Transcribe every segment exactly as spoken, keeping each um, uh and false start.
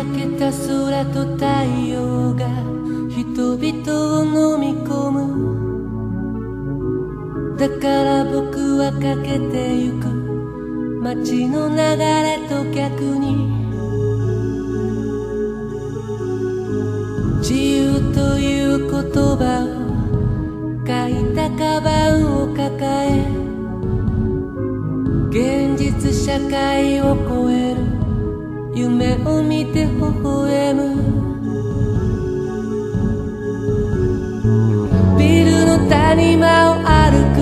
けた空と太陽が人々を飲み込む。だから僕はかけてゆく街の流れと逆に、自由という言葉を書いたカバンを抱え、現実社会を超える夢を見て微笑む。ビルの谷間を歩く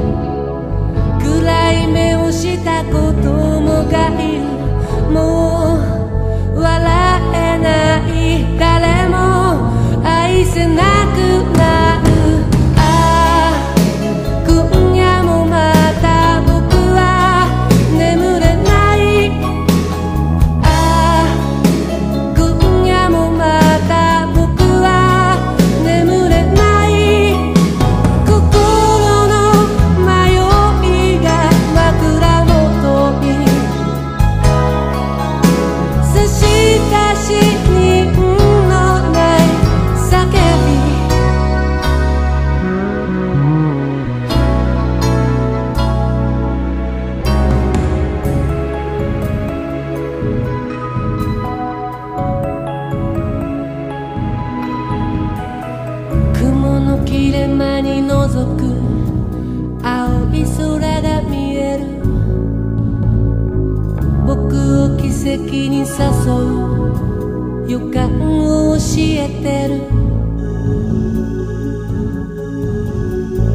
暗い目をした子供がいる。もう笑えない、誰も愛せなくなる。ああ今夜もまた僕は眠れない。ああ今夜もまた僕は眠れない。心の迷いが枕元に差し出しに切れ間に覗く青い空が見える。僕を奇跡に誘う予感を教えてる。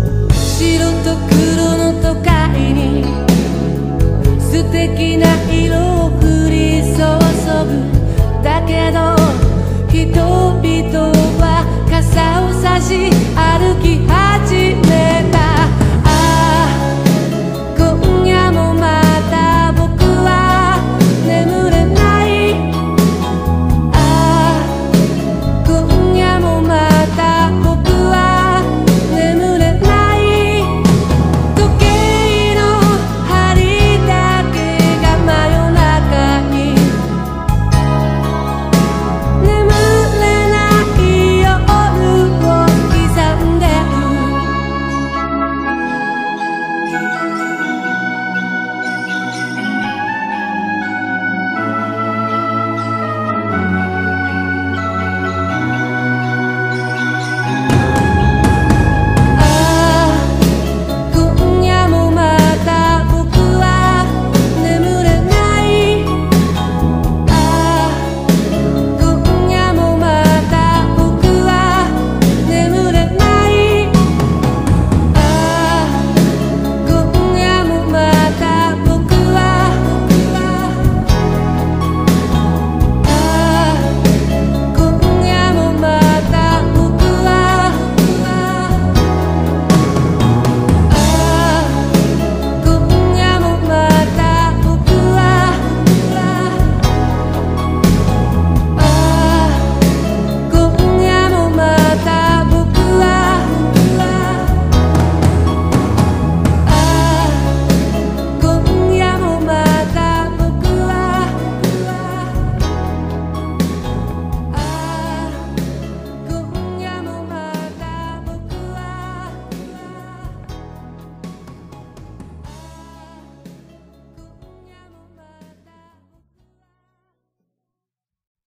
白と黒の都会に素敵な色